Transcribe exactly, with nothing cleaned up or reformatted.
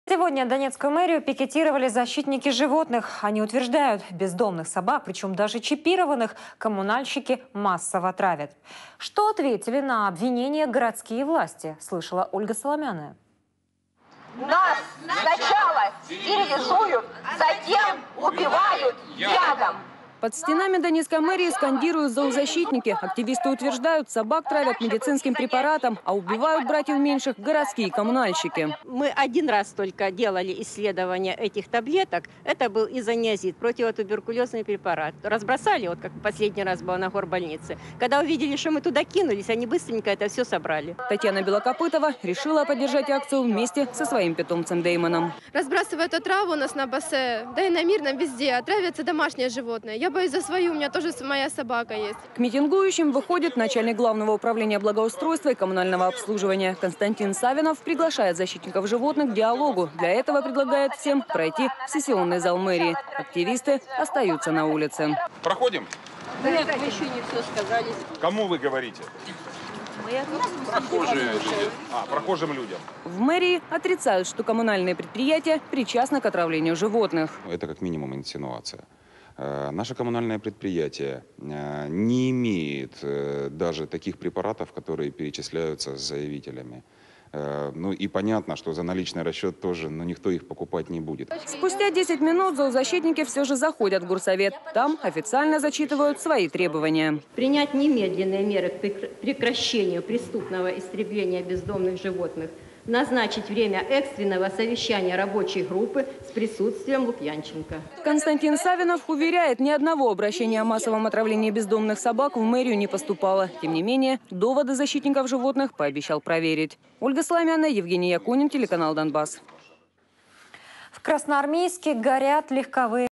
Сегодня Донецкую мэрию пикетировали защитники животных. Они утверждают, бездомных собак, причем даже чипированных, коммунальщики массово травят. Что ответили на обвинения городские власти, слышала Ольга Соломяная. Нас сначала стерилизуют, затем убивают ядом. Под стенами Донецкой мэрии скандируют зоозащитники. Активисты утверждают, собак травят медицинским препаратом, а убивают братьев меньших городские коммунальщики. Мы один раз только делали исследование этих таблеток. Это был изониазид, противотуберкулезный препарат. Разбросали, вот как последний раз было на горбольнице. Когда увидели, что мы туда кинулись, они быстренько это все собрали. Татьяна Белокопытова решила поддержать акцию вместе со своим питомцем Деймоном. Разбрасывают отраву у нас на бассе, да и на Мирном везде. Отравятся домашние животные. Я боюсь за свою, у меня тоже моя собака есть. К митингующим выходит начальник главного управления благоустройства и коммунального обслуживания Константин Савинов, приглашает защитников животных к диалогу. Для этого предлагает всем пройти в сессионный зал мэрии. Активисты остаются на улице. Проходим? Нет, вы еще не все сказали. Кому вы говорите? Прохожие люди. А, прохожим людям. В мэрии отрицают, что коммунальные предприятия причастны к отравлению животных. Это как минимум инсинуация. Наше коммунальное предприятие не имеет даже таких препаратов, которые перечисляются с заявителями. Ну и понятно, что за наличный расчет тоже, но никто их покупать не будет. Спустя десять минут зоозащитники все же заходят в горсовет. Там официально зачитывают свои требования. Принять немедленные меры к прекращению преступного истребления бездомных животных. Назначить время экстренного совещания рабочей группы с присутствием Лукьянченко. Константин Савинов уверяет, ни одного обращения о массовом отравлении бездомных собак в мэрию не поступало. Тем не менее, доводы защитников животных пообещал проверить. Ольга Соломяная, Евгений Якунин, телеканал «Донбасс». В Красноармейске горят легковые